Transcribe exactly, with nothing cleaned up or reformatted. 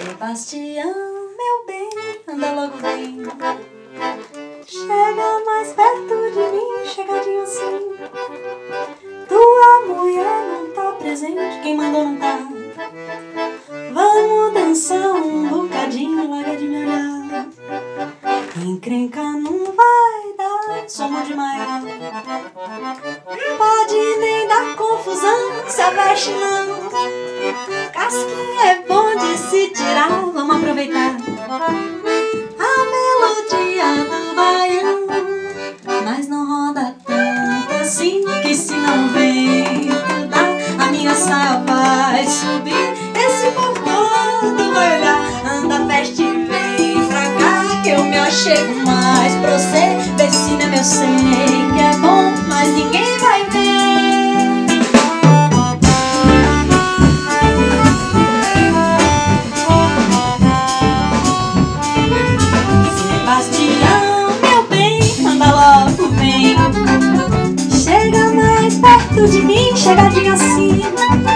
Sebastião, meu bem, anda logo vem. Chega mais perto de mim, chegadinho assim. Tua mulher não tá presente, quem mandou não tá. Vamos dançar um bocadinho, larga de me olhar. Encrenca não vai dar, somos de maior. Pode nem dar confusão, se aveste não. Casquinha é bom de se tirar, vamos aproveitar a melodia do baião. Mas não roda tanto assim, que se não vento dá, a minha saia vai subir. Esse povo todo vai olhar. Anda, feste e vem pra cá, que eu me achego mais pra você. Vê se não é meu, sei que é bom, mas ninguém vai ver. De mim, chegadinho assim.